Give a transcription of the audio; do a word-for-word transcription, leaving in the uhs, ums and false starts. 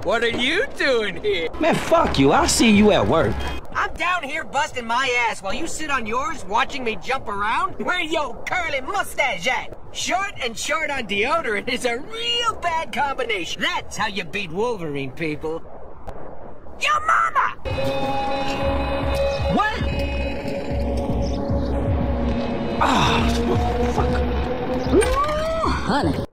What are you doing here? Man, fuck you. I'll see you at work. I'm down here busting my ass while you sit on yours watching me jump around? Where your curly mustache at? Short and short on deodorant is a real bad combination. That's how you beat Wolverine, people. Your mama! What? Ah, oh, fuck. Ooh, honey.